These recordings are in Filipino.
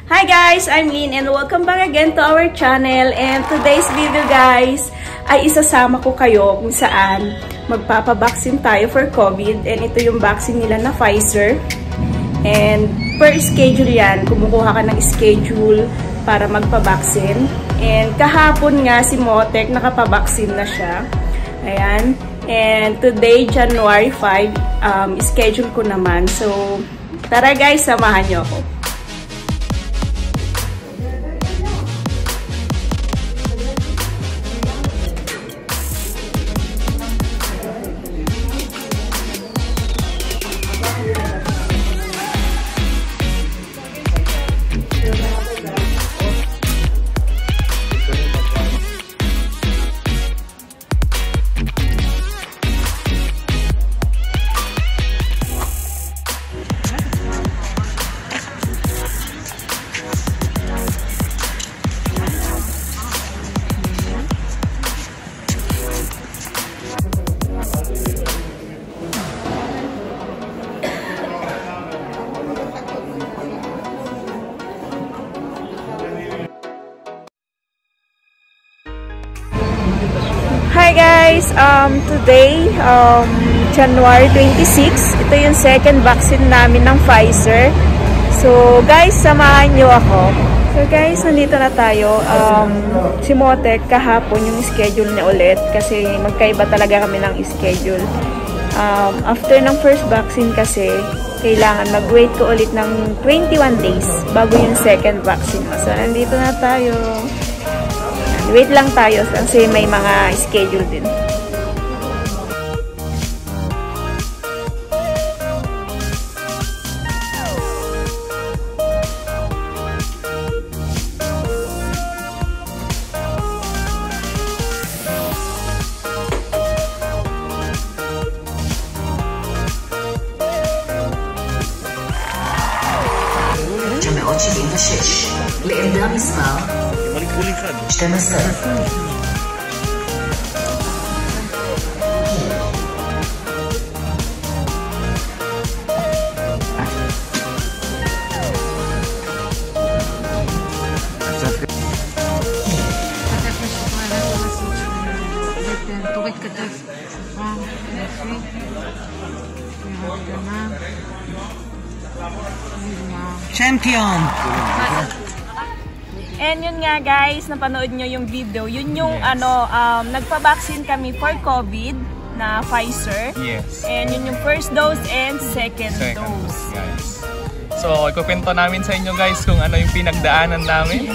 Hi guys, I'm Lynn and welcome back again to our channel. And today's video guys ay isasama ko kayo kung saan magpapabaksin tayo for COVID. And ito yung vaccine nila na Pfizer. And per schedule yan, kumukuha ka ng schedule para magpabaksin. And kahapon nga si Motek nakapabaksin na siya. Ayan. And today, January 5, schedule ko naman. So, tara guys, samahan nyo ako. Hi guys, today, January 26, ito yung second vaccine namin ng Pfizer. So guys, samahan nyo ako. So guys, nandito na tayo. Si Motek, kahapon yung schedule niya ulit kasi magkaiba talaga kami ng schedule. After ng first vaccine kasi, kailangan mag-wait ko ulit ng 21 days bago yung second vaccine. So nandito na tayo. Wait lang tayo kasi may mga schedule din. جماعات 76 لإبداع اسمها 12 Champion! And yun nga guys, napanood nyo yung video. Yun yung nagpa-vaccine kami for COVID na Pfizer. Yes. And yun yung first dose and second dose. Guys. So, ikukwento namin sa inyo guys kung ano yung pinagdaanan namin.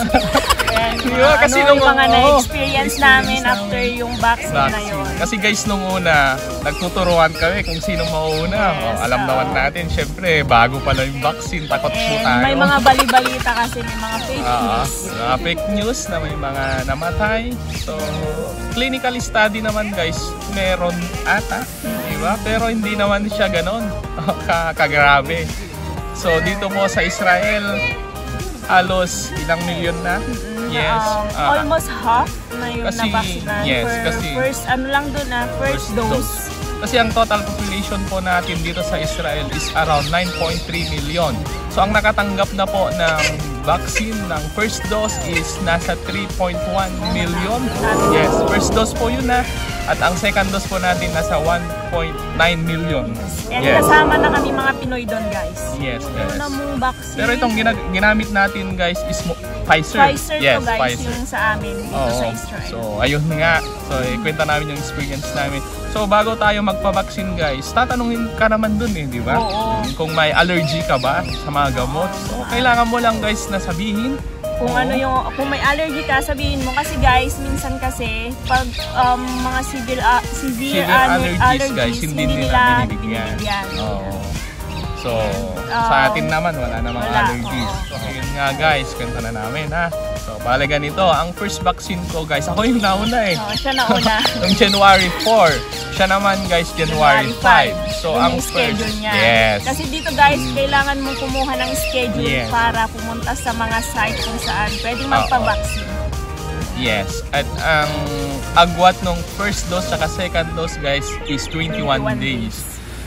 Diba? Kasi yung mga na-experience namin after yung vaccine na yun. Kasi guys, nung una, nagtuturuan kami kung sino mauna. Yes, alam naman natin, syempre, bago pala yung vaccine, takot po tayo. May mga bali-balita kasi, may mga fake news. Mga fake news na may mga namatay. So, clinical study naman guys, meron ata. Diba? Pero hindi naman siya ganon. Kagrabe. So, dito po sa Israel, halos ilang milyon na. Yes. Almost half na yung nabaksinan. Yes, first, first dose. Kasi ang total population po natin dito sa Israel is around 9.3 million. So, ang nakatanggap na po ng vaccine ng first dose is nasa 3.1 million. Yes, first dose po yun na. At ang second dose po natin nasa 1.9 million. And kasama na kami mga Pinoy doon guys. Yes, yes. Vaccine. Pero itong ginamit natin guys is Pfizer. Pfizer yes, to guys, Pfizer. yung sa amin dito sa Israel. So, ayun nga. So, ikwenta namin yung experience namin. So, bago tayo magpa-vaccine guys, tatanungin ka naman dun di ba? Kung may allergy ka ba sa mga gamot. So, kailangan mo lang guys na sabihin kung kung may allergy ka, sabihin mo kasi guys, minsan kasi pag mga severe allergies guys, hindi nila binibigyan. So, sa atin naman wala namang allergies. So, yun nga guys, kwento na namin ha. So, bale ganito, ang first vaccine ko guys, ako yung nauna siya nauna. Noong January 4, siya naman guys January 5. So, ang schedule first, niya. yes. Kasi dito guys, kailangan mong kumuha ng schedule para pumunta sa mga site kung saan pwedeng magpa-vaccine. Yes. At ang agwat ng first dose at second dose guys is 21 days.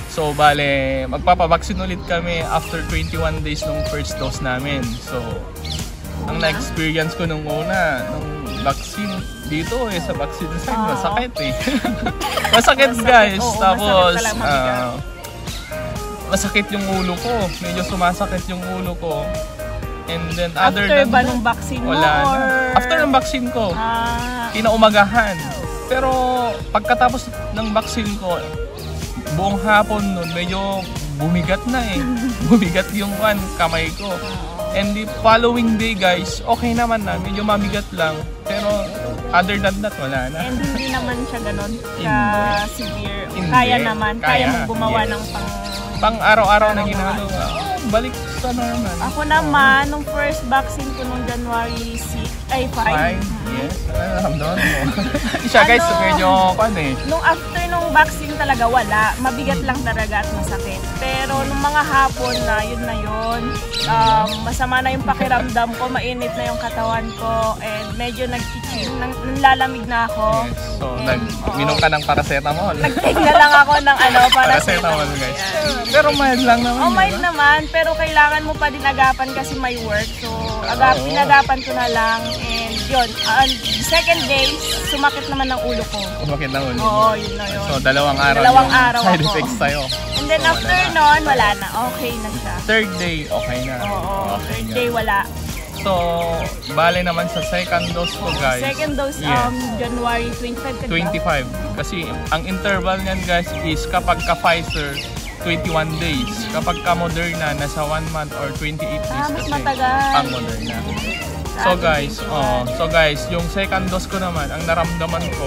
So bale, magpapabaksin ulit kami after 21 days nung first dose namin. So ang na-experience ko nung una, nung vaccine dito sa vaccine site, masakit masakit guys. Tapos masakit yung ulo ko. Medyo sumasakit yung ulo ko. And then other after than ba nung vaccine mo? Wala or... After ng vaccine ko, kinaumagahan. Pero pagkatapos ng vaccine ko, buong hapon nun, medyo bumigat na bumigat yung kamay ko. And the following day guys, okay naman na, medyo mamigat lang. Pero other than that, wala na. And hindi naman siya ganun ka-severe. Hindi. Kaya naman, kaya mong gumawa ng pang araw-araw na ginagawa. Balik sa normal. Ako naman, nung first vaccine ko nung January 5. Yes. Naramdaman mo. Siya guys, medyo Nung after nung vaccine talaga, wala. Mabigat lang talaga at masakit. Pero nung mga hapon na yun, masama na yung pakiramdam ko, mainit na yung katawan ko, and medyo naglalamig na ako. Yes. So, minom ka ng paracetamol. Nag-take na lang ako ng paracetamol guys. Pero mild lang naman. Mild naman, pero kailangan mo pa din agapan kasi may work. So, pinagapan ko na lang, and yun. Second day, sumakit naman ang ulo ko. Sumakit ng ulo? Oo, yun na yun. So, dalawang araw side effects sa'yo. And then after nun, wala na. Okay na siya. Third day, okay na. Oo, third day wala. So, bale naman sa second dose ko guys. Second dose, January 25. 25. Kasi ang interval niyan guys is kapag ka-Pfizer, 21 days. Kapag ka-Moderna, nasa 1 month or 28 days mas kasi matagal ang Moderna. So guys, yung second dose ko naman, ang naramdaman ko,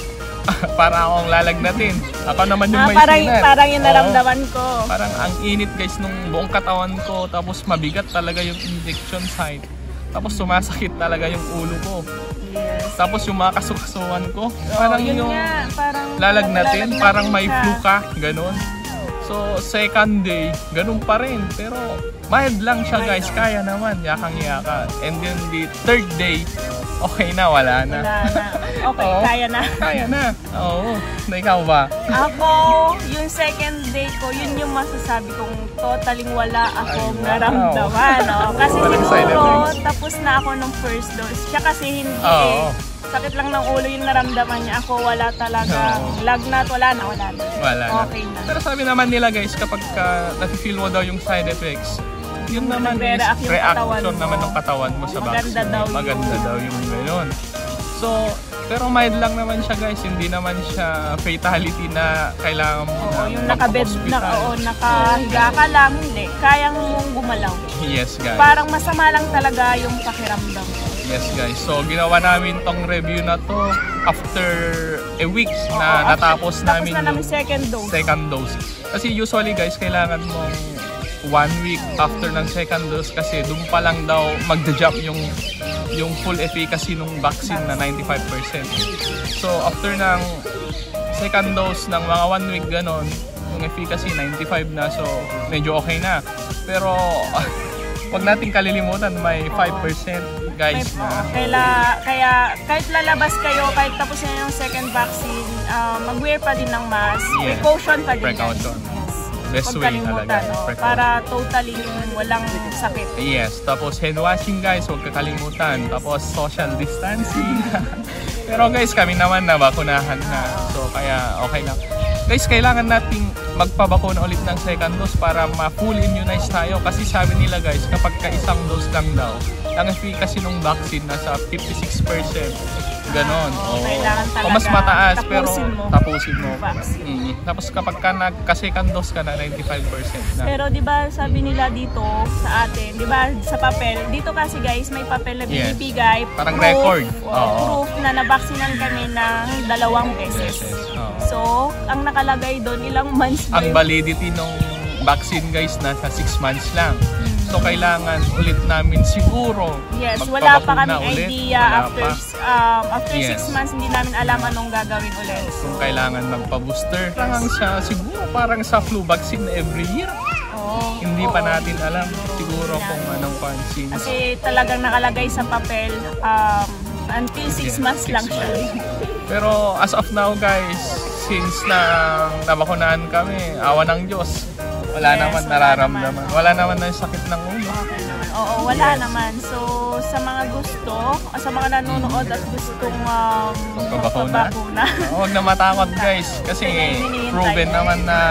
para akong lalagnatin. Ako naman yung may sinat. Parang yung naramdaman ko. Parang ang init guys nung buong katawan ko, tapos mabigat talaga yung injection site. Tapos sumasakit talaga yung ulo ko. Yes. Tapos yung mga kasukasuan ko, parang yung parang lalagnatin, parang may flu ka, ganun. So, second day, ganun pa rin. Pero, mild lang siya guys, kaya naman, yakang-yaka. And then the third day, okay na, wala na. Okay, kaya na. Kaya na. Oo. Na ikaw ba? Ako, yung second day ko, yun yung masasabi kong totaling wala akong naramdaman. Kasi siguro, tapos na ako nung first dose. Siya kasi hindi sakit lang ng ulo yung naramdaman niya. Ako wala talaga. Lagnat, wala na. Okay na. Pero sabi naman nila guys, kapag nafe-feel mo daw yung side effects, yun naman is reaction naman ng katawan mo sa vaccine. Maganda daw yung gano'n. So, pero mild lang naman siya guys, hindi naman siya fatality na kailangan mo na yung nakabed na, nakahiga ka lang, hindi. Kayang mong gumalaw. Yes guys. Parang masama lang talaga yung pakiramdam. Yes guys, so ginawa namin tong review na to after a week na natapos namin yung second dose. Kasi usually guys, kailangan mong 1 week after ng second dose kasi doon pa lang daw magda-jump yung full efficacy ng vaccine na 95%. So after ng second dose ng mga 1 week ganon, yung efficacy 95 na, so medyo okay na. Pero wag nating kalilimutan, may 5% guys na. Kaya kahit lalabas kayo, kahit tapos na yung second vaccine, mag-wear pa din ng mask. Yes. Precaution pa din. Precaution. Best way talaga. Para totally walang sakit. Yes. Tapos hand washing guys, huwag kakalimutan. Tapos social distancing. Pero guys, kami naman nabakunahan na. So kaya okay lang. Guys, kailangan nating magpabakuna ulit ng second dose para ma-full immunize tayo. Kasi sabi nila guys, kapag ka-isang dose lang daw, ang efficacy ng vaccine nasa 56%. Ganon. Kailangan talaga. O mas mataas, pero tapusin mo. Tapos kapag ka nagka-second dose ka na, 95% na. Pero di ba sabi nila dito sa atin, di ba sa papel, dito kasi guys may papel na binibigay. Parang record. Proof na nabaksinan kami ng 2 beses. So, ang nakalagay doon, ilang months ba? Ang validity ng vaccine guys, nasa 6 months lang. So, kailangan ulit namin siguro wala pa kami idea after 6 months, hindi namin alam anong gagawin ulit. So, kung kailangan magpa-booster, kailangan siya siguro parang sa flu vaccine every year. Hindi pa natin alam siguro kung anong vaccine. Kasi talagang nakalagay sa papel until 6 months lang siya. Pero as of now guys, since na nabakunahan kami, awa ng Diyos. Wala Yes, naman wala nararamdaman. naman. Wala naman na sakit ng ulo. Okay naman. Oo, wala naman. So, sa mga gusto, sa mga nanonood at gustong Magpabakuna. Huwag na matakot guys. Kasi proven naman na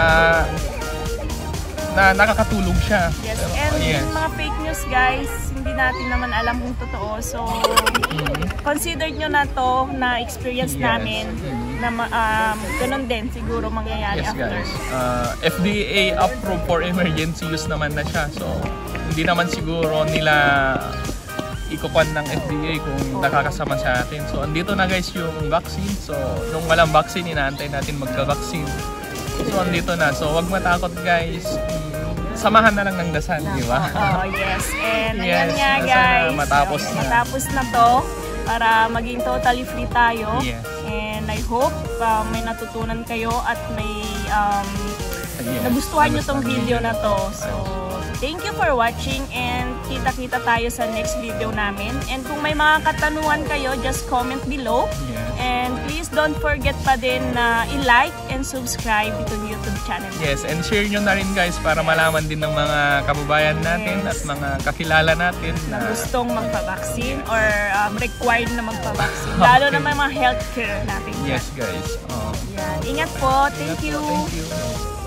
nakakatulog siya. Yes, Pero, and yes. yung mga fake news guys, hindi natin naman alam kung totoo. So, consider nyo na to na experience Yes. namin na ganun din siguro mangyayari Yes after. guys, FDA approved for emergency use naman na siya. So, hindi naman siguro nila ikukuan ng FDA kung nakakasama sa atin. So, andito na guys yung vaccine. So, nung walang vaccine, inaantay natin magka-vaccine. So, andito na. So, wag matakot guys. Samahan na lang ng dasal, di ba? Oh, yes. And ayan Yes, nga sana guys, matapos na. to para maging totally free tayo. Yes. And I hope may natutunan kayo at may Yes. nagustuhan nyo tong video na to. So, thank you for watching and kita-kita tayo sa next video namin. And kung may mga katanungan kayo, just comment below. Yes. And please don't forget pa din na i-like and subscribe itong YouTube channel. Yes, and share nyo na rin guys para malaman din ng mga kababayan natin Yes. at mga kakilala natin Na na gustong magpa-vaccine or required na magpa-vaccine. Lalo na may mga healthcare natin. yes guys. Yan. Ingat po. Thank you. Thank you.